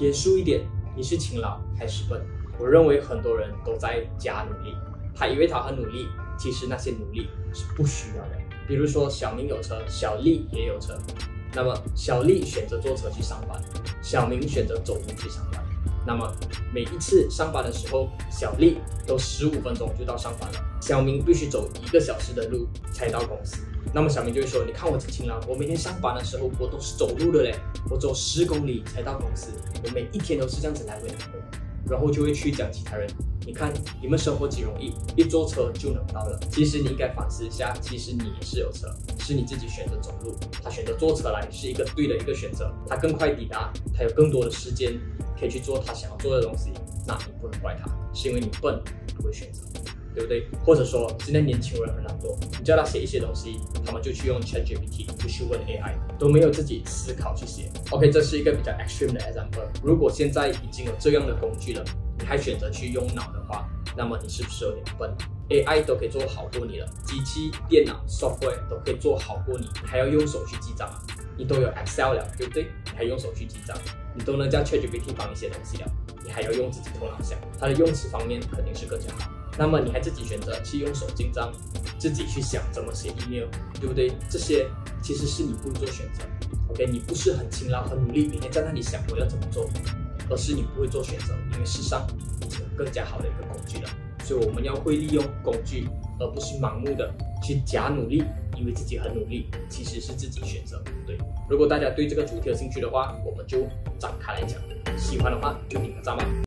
严肃一点，你是勤劳还是笨？我认为很多人都在假努力，他以为他很努力，其实那些努力是不需要的。比如说小明有车，小丽也有车，那么小丽选择坐车去上班，小明选择走路去上班。那么每一次上班的时候，小丽都15分钟就到上班了，小明必须走1个小时的路才到公司。那么小明就会说：“你看我这勤劳，我每天上班的时候我都是走路的嘞，我走10公里才到公司，我每一天都是这样子来回来回。”然后就会去讲其他人，你看你们生活几容易，一坐车就能到了。其实你应该反思一下，其实你也是有车，是你自己选择走路，他选择坐车来是一个对的一个选择，他更快抵达，他有更多的时间可以去做他想要做的东西。那你不能怪他，是因为你笨，不会选择。对不对？或者说现在年轻人很懒惰，你叫他写一些东西，他们就去用 ChatGPT 去问 AI， 都没有自己思考去写。OK， 这是一个比较 extreme 的 example。如果现在已经有这样的工具了，你还选择去用脑的话，那么你是不是有点笨 ？AI 都可以做好过你了，机器、电脑、software 都可以做好过你，你还要用手去记账啊？你都有 Excel 了，对不对？你还用手去记账，你都能叫 ChatGPT 帮你写东西了，你还要用自己头脑想，它的用词方面肯定是更加好。那么你还自己选择去用手记账，自己去想怎么写 email， 对不对？这些其实是你不做选择。OK， 你不是很勤劳、很努力，每天在那里想我要怎么做，而是你不会做选择，因为世上已经有更加好的一个工具了。所以我们要会利用工具，而不是盲目的去假努力，以为自己很努力，其实是自己选择不对。如果大家对这个主题有兴趣的话，我们就展开来讲。喜欢的话就点个赞吧。